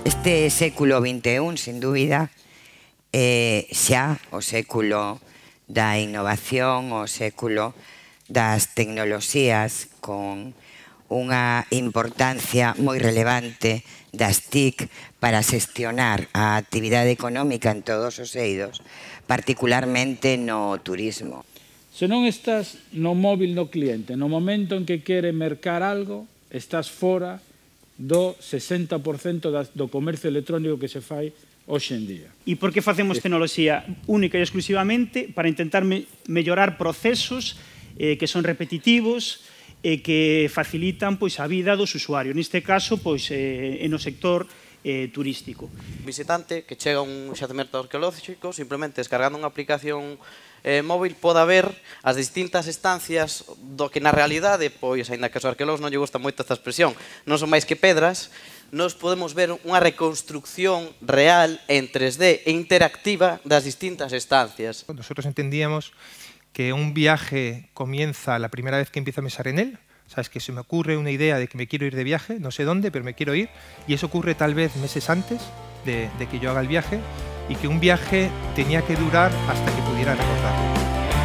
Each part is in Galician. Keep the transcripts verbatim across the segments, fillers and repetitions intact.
Este século vinte e un, sin dúbida, é xa o século da innovación, o século das tecnoloxías con unha importancia moi relevante das T I C para xestionar a actividade económica en todos os eidos, particularmente no turismo. Se non estás no móvil do cliente, no momento en que quere mercar algo, estás fora do sesenta por cento do comercio electrónico que se fai hoxe en día. E por que facemos tecnoloxía única e exclusivamente? Para intentar me mellorar procesos eh, que son repetitivos e que facilitan pois, a vida dos usuarios. Neste caso, pois, eh, no sector eh, turístico. Visitante que chega a un xacemento arqueolóxico, simplemente descargando unha aplicación eh, móvil, pode ver as distintas estancias do que na realidade, pois, aínda que aos arqueólogos non lle gusta moito esta expresión, non son máis que pedras, nos podemos ver unha reconstrucción real en tres D e interactiva das distintas estancias. Nosotros entendíamos que un viaje comienza la primera vez que empiezo a pensar en él. Sabes que se me ocurre una idea de que me quiero ir de viaje, no sé dónde, pero me quiero ir, y eso ocurre tal vez meses antes de, de que yo haga el viaje, y que un viaje tenía que durar hasta que pudiera recordarlo.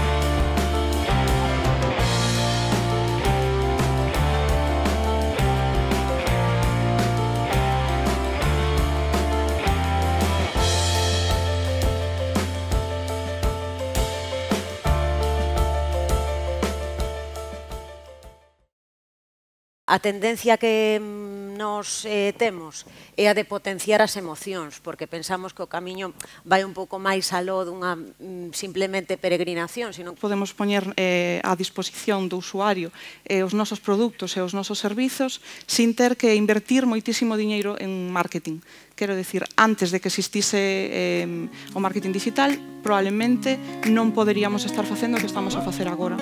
A tendencia que nos eh, temos é a de potenciar as emocións, porque pensamos que o camiño vai un pouco máis aló dunha mm, simplemente peregrinación, sino podemos poñer eh, a disposición do usuario eh, os nosos produtos e os nosos servizos sin ter que invertir moitísimo diñeiro en marketing. Quero dicir, antes de que existise eh, o marketing digital, probablemente non poderíamos estar facendo o que estamos a facer agora.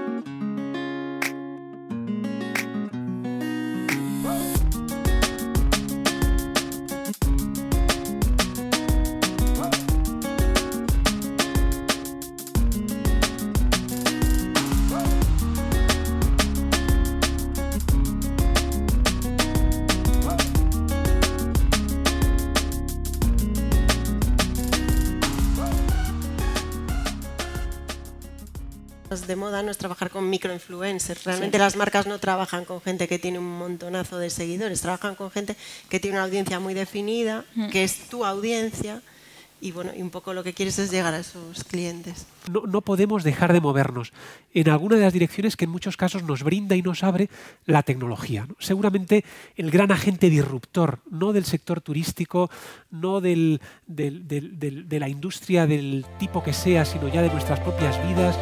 De moda no es trabajar con microinfluencers. Realmente sí. Las marcas no trabajan con gente que tiene un montonazo de seguidores, trabajan con gente que tiene una audiencia muy definida, mm. que es tu audiencia, y bueno, y un poco lo que quieres es llegar a esos clientes. No, no podemos dejar de movernos en alguna de las direcciones que en muchos casos nos brinda y nos abre la tecnología, ¿no? Seguramente el gran agente disruptor, no del sector turístico, no del, del, del, del, de la industria del tipo que sea, sino ya de nuestras propias vidas.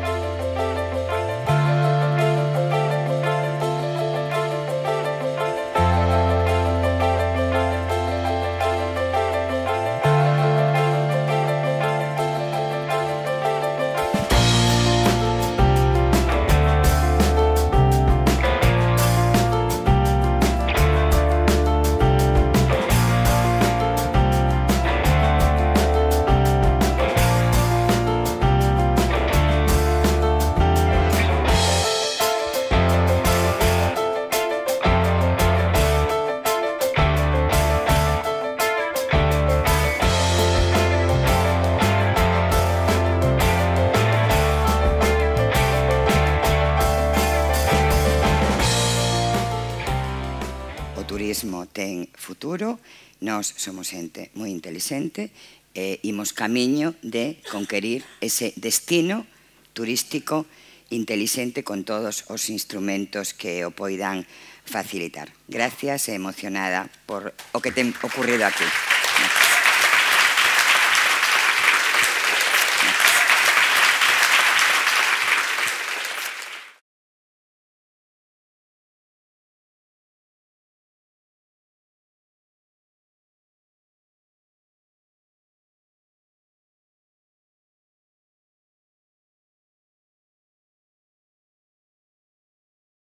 Ten futuro, nós somos xente moi inteligente e imos camiño de conquerir ese destino turístico inteligente con todos os instrumentos que o poidan facilitar. Gracias e emocionada por o que ten ocurrido aquí. Gracias.